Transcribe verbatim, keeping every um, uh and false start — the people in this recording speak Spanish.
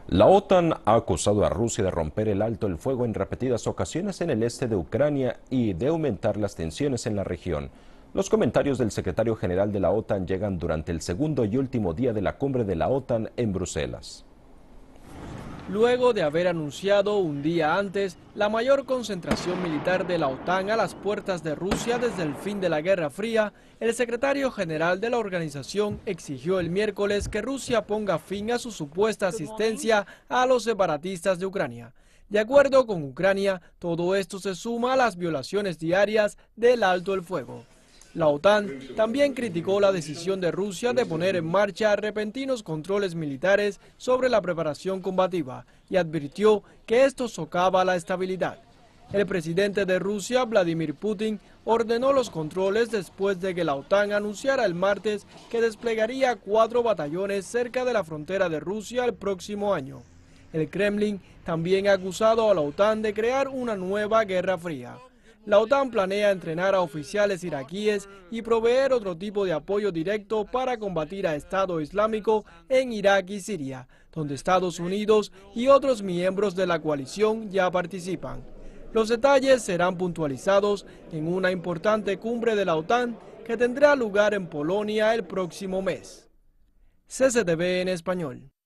La OTAN ha acusado a Rusia de romper el alto el fuego en repetidas ocasiones en el este de Ucrania y de aumentar las tensiones en la región. Los comentarios del secretario general de la OTAN llegan durante el segundo y último día de la cumbre de la OTAN en Bruselas. Luego de haber anunciado un día antes la mayor concentración militar de la OTAN a las puertas de Rusia desde el fin de la Guerra Fría, el secretario general de la organización exigió el miércoles que Rusia ponga fin a su supuesta asistencia a los separatistas de Ucrania. De acuerdo con Ucrania, todo esto se suma a las violaciones diarias del alto el fuego. La OTAN también criticó la decisión de Rusia de poner en marcha repentinos controles militares sobre la preparación combativa y advirtió que esto socava la estabilidad. El presidente de Rusia, Vladimir Putin, ordenó los controles después de que la OTAN anunciara el martes que desplegaría cuatro batallones cerca de la frontera de Rusia el próximo año. El Kremlin también ha acusado a la OTAN de crear una nueva guerra fría. La OTAN planea entrenar a oficiales iraquíes y proveer otro tipo de apoyo directo para combatir a Estado Islámico en Irak y Siria, donde Estados Unidos y otros miembros de la coalición ya participan. Los detalles serán puntualizados en una importante cumbre de la OTAN que tendrá lugar en Polonia el próximo mes. C C T V en español.